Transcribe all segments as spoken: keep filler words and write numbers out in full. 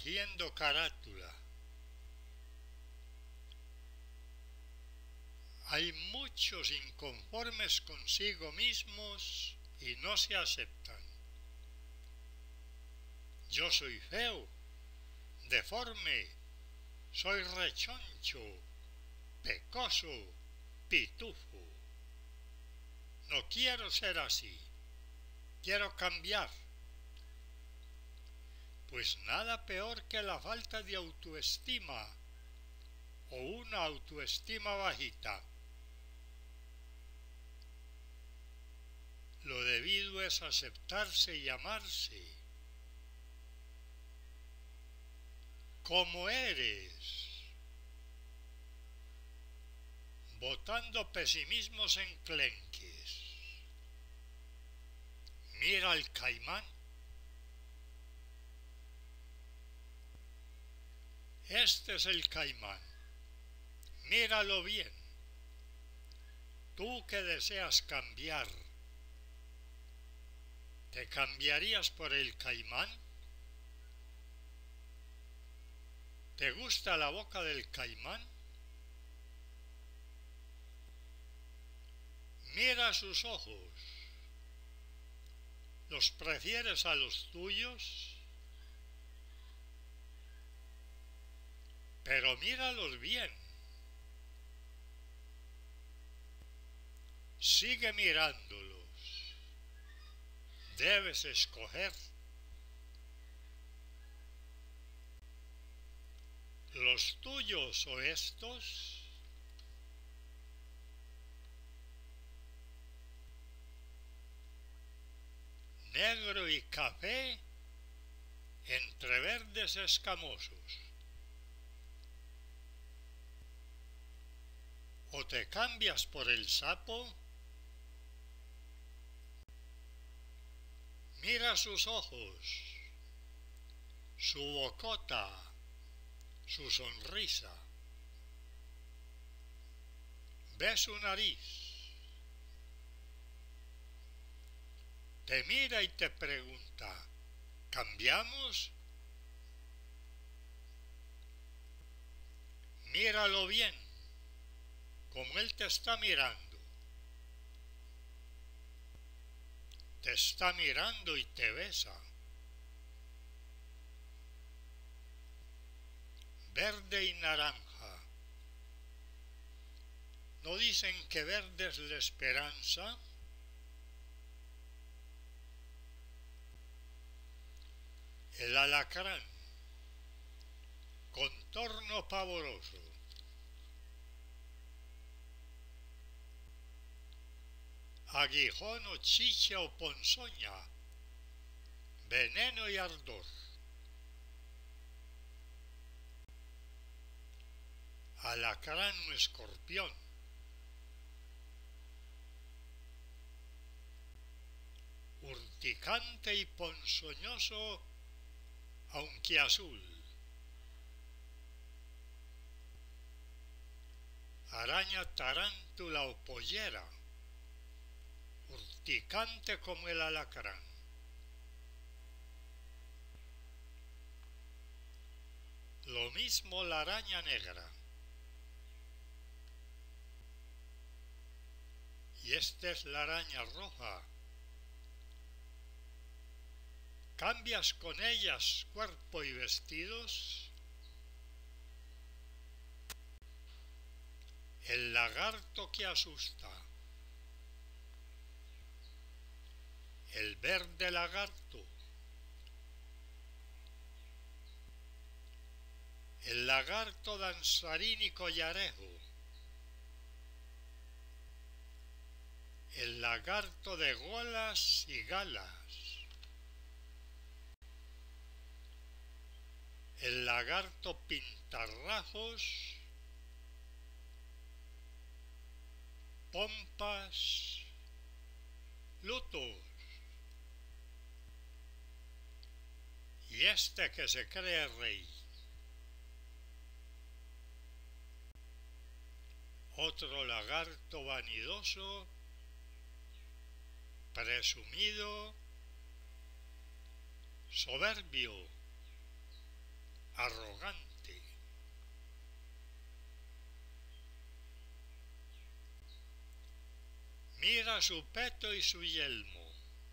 tejiendo carátula. Hay muchos inconformes consigo mismos y no se aceptan. Yo soy feo, deforme, soy rechoncho, pecoso, pitufo. No quiero ser así, quiero cambiar. Pues nada peor que la falta de autoestima o una autoestima bajita. Lo debido es aceptarse y amarse como eres, botando pesimismos enclenques. Mira al caimán. Este es el caimán. Míralo bien. Tú que deseas cambiar, ¿te cambiarías por el caimán? ¿Te gusta la boca del caimán? Mira sus ojos. ¿Los prefieres a los tuyos? Pero míralos bien. Sigue mirándolos. Debes escoger. ¿Los tuyos o estos? Negro y café entre verdes escamosos. ¿O te cambias por el sapo? Mira sus ojos, su bocota, su sonrisa. Ve su nariz. Te mira y te pregunta, ¿cambiamos? Míralo bien, como él te está mirando. Te está mirando y te besa. Verde y naranja. ¿No dicen que verde es la esperanza? El alacrán, contorno pavoroso. Aguijón o chicha o ponzoña, veneno y ardor. Alacrán o escorpión. Urticante y ponzoñoso, aunque azul. Araña tarántula o pollera, urticante como el alacrán. Lo mismo la araña negra. Y esta es la araña roja. ¿Cambias con ellas cuerpo y vestidos? El lagarto que asusta. El verde lagarto. El lagarto danzarín y collarejo. El lagarto de golas y galas. El lagarto pintarrajos, pompas, lutos. Y este que se cree rey. Otro lagarto vanidoso, presumido, soberbio. arrogante. Mira su peto y su yelmo.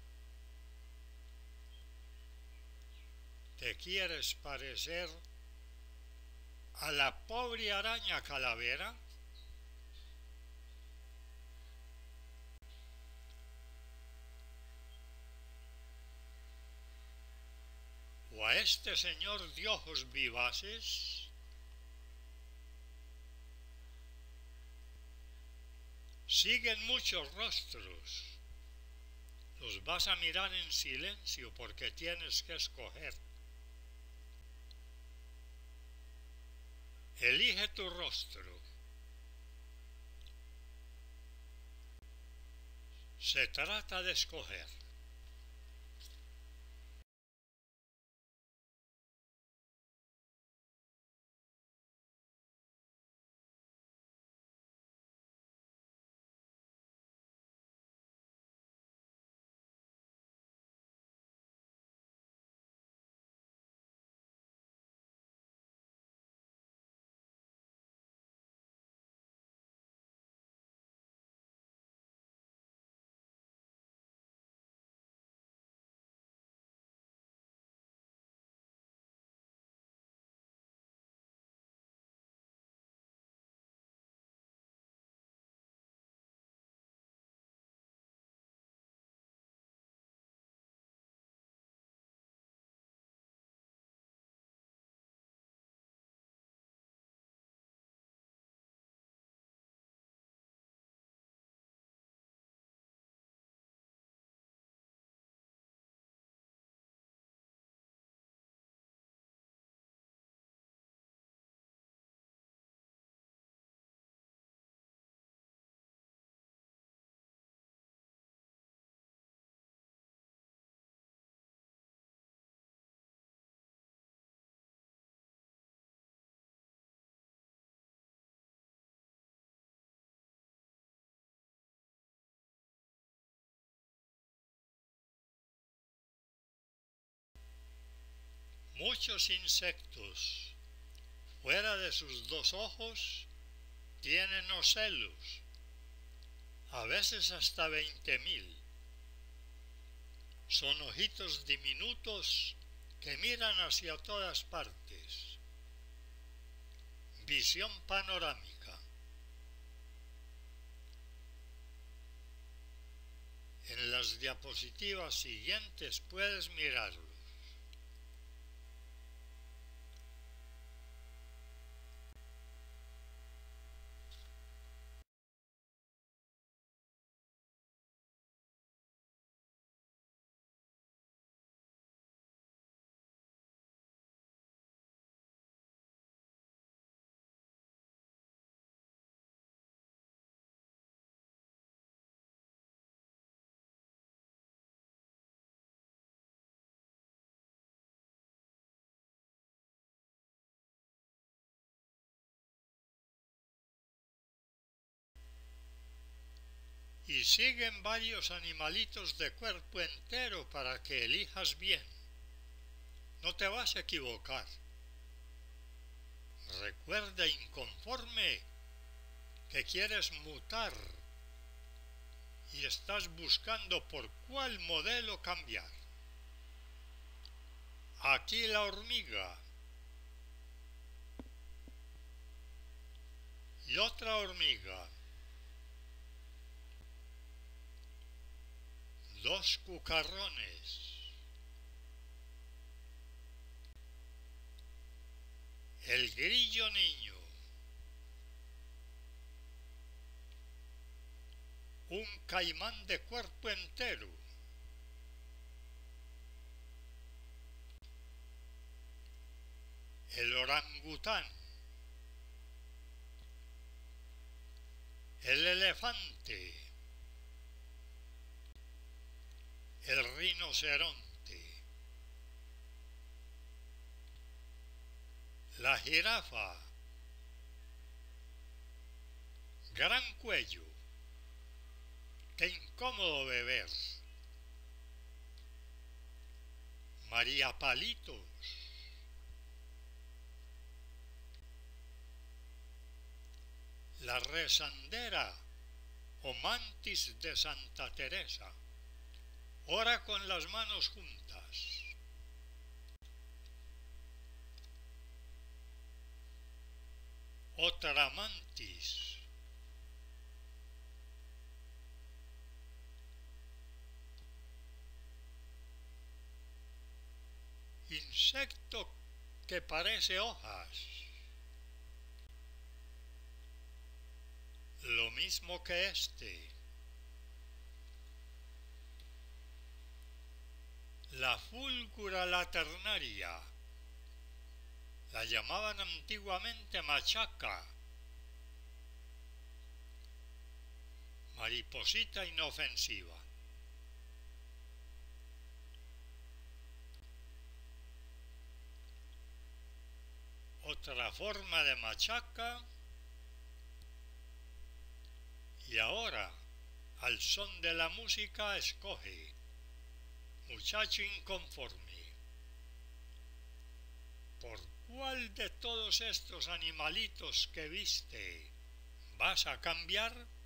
¿Te quieres parecer a la pobre araña calavera? ¿O a este señor de ojos vivaces? Siguen muchos rostros. Los vas a mirar en silencio porque tienes que escoger. Elige tu rostro. Se trata de escoger. Muchos insectos fuera de sus dos ojos tienen ocelos, a veces hasta veinte mil. Son ojitos diminutos que miran hacia todas partes. Visión panorámica. En las diapositivas siguientes puedes mirarlos. Y siguen varios animalitos de cuerpo entero para que elijas bien. No te vas a equivocar. Recuerda, inconforme, que quieres mutar y estás buscando por cuál modelo cambiar. Aquí la hormiga y otra hormiga. Dos cucarrones. El grillo niño. Un caimán de cuerpo entero. El orangután. El elefante. El rinoceronte. La jirafa. Gran cuello. Qué incómodo beber. María Palitos. la rezandera o mantis de Santa Teresa, ora con las manos juntas. Otra mantis. Insecto que parece hojas. Lo mismo que este. La Fulgura laternaria. La llamaban antiguamente machaca. Mariposita inofensiva. Otra forma de machaca. Y ahora, al son de la música, escoge, muchacho inconforme, ¿por cuál de todos estos animalitos que viste vas a cambiar?